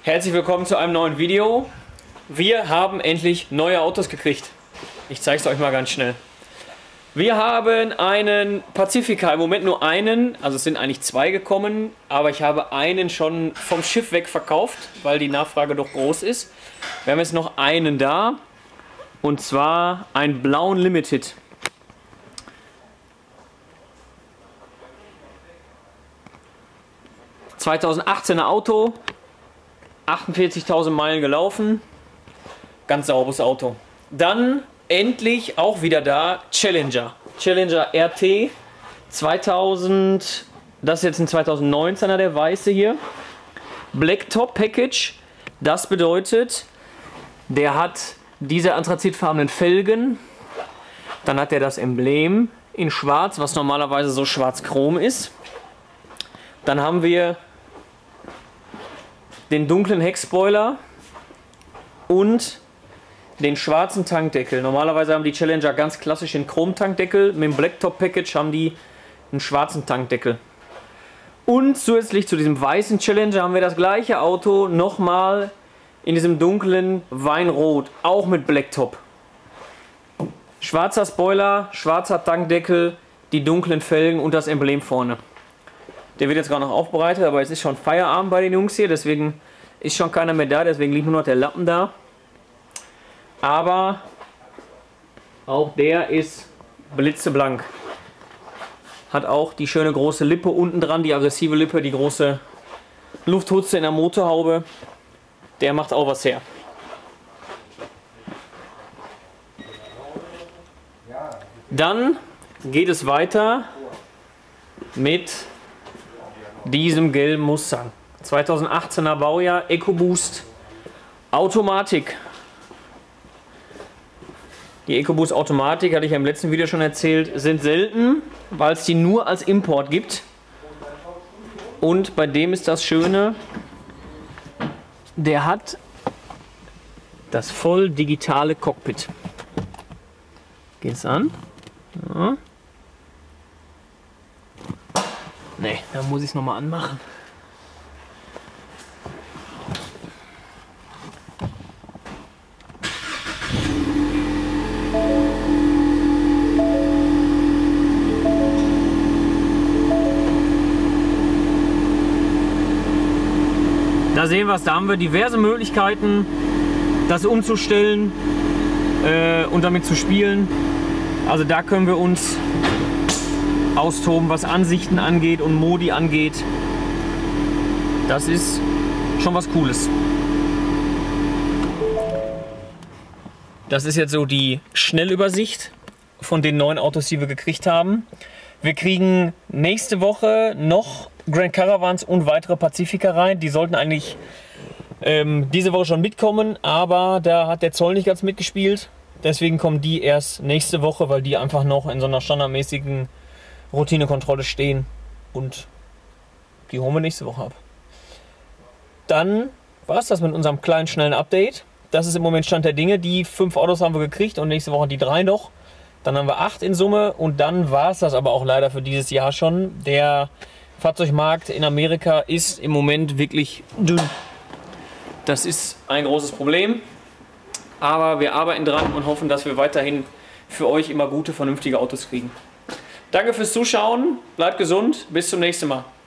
Herzlich willkommen zu einem neuen Video. Wir haben endlich neue Autos gekriegt. Ich zeige es euch mal ganz schnell. Wir haben einen Pacifica, im Moment nur einen, also es sind eigentlich zwei gekommen, aber ich habe einen schon vom Schiff weg verkauft, weil die Nachfrage doch groß ist. Wir haben jetzt noch einen da, und zwar einen blauen Limited. ...2018er Auto, 48.000 Meilen gelaufen, ganz sauberes Auto. Dann endlich auch wieder da Challenger RT 2000, das ist jetzt ein 2019er, der weiße hier. Black Top Package, das bedeutet, der hat diese anthrazitfarbenen Felgen, dann hat er das Emblem in schwarz, was normalerweise so schwarz-chrom ist. Dann haben wir den dunklen Heckspoiler und den schwarzen Tankdeckel. Normalerweise haben die Challenger ganz klassisch den Chrom-Tankdeckel. Mit dem Blacktop Package haben die einen schwarzen Tankdeckel. Und zusätzlich zu diesem weißen Challenger haben wir das gleiche Auto nochmal in diesem dunklen Weinrot, auch mit Blacktop. Schwarzer Spoiler, schwarzer Tankdeckel, die dunklen Felgen und das Emblem vorne. Der wird jetzt gerade noch aufbereitet, aber es ist schon Feierabend bei den Jungs hier, deswegen ist schon keiner mehr da, deswegen liegt nur noch der Lappen da. Aber auch der ist blitzeblank. Hat auch die schöne große Lippe unten dran, die aggressive Lippe, die große Lufthutze in der Motorhaube. Der macht auch was her. Dann geht es weiter mit diesem gelben Mustang. 2018er Baujahr, EcoBoost Automatik. Die EcoBoost Automatik, hatte ich ja im letzten Video schon erzählt, sind selten, weil es die nur als Import gibt. Und bei dem ist das Schöne, der hat das voll digitale Cockpit. Geht's an? Ja. Ne, da muss ich es nochmal anmachen. Da sehen wir es, da haben wir diverse Möglichkeiten, das umzustellen und damit zu spielen. Also da können wir uns austoben, was Ansichten angeht und Modi angeht. Das ist schon was Cooles. Das ist jetzt so die Schnellübersicht von den neuen Autos, die wir gekriegt haben. Wir kriegen nächste Woche noch Grand Caravans und weitere Pacifica rein. Die sollten eigentlich diese Woche schon mitkommen, aber da hat der Zoll nicht ganz mitgespielt. Deswegen kommen die erst nächste Woche, weil die einfach noch in so einer standardmäßigen Routinekontrolle stehen, und die holen wir nächste Woche ab. Dann war es das mit unserem kleinen, schnellen Update. Das ist im Moment Stand der Dinge. Die 5 Autos haben wir gekriegt und nächste Woche die 3 noch. Dann haben wir 8 in Summe und dann war es das aber auch leider für dieses Jahr schon. Der Fahrzeugmarkt in Amerika ist im Moment wirklich dünn. Das ist ein großes Problem, aber wir arbeiten dran und hoffen, dass wir weiterhin für euch immer gute, vernünftige Autos kriegen. Danke fürs Zuschauen, bleibt gesund, bis zum nächsten Mal.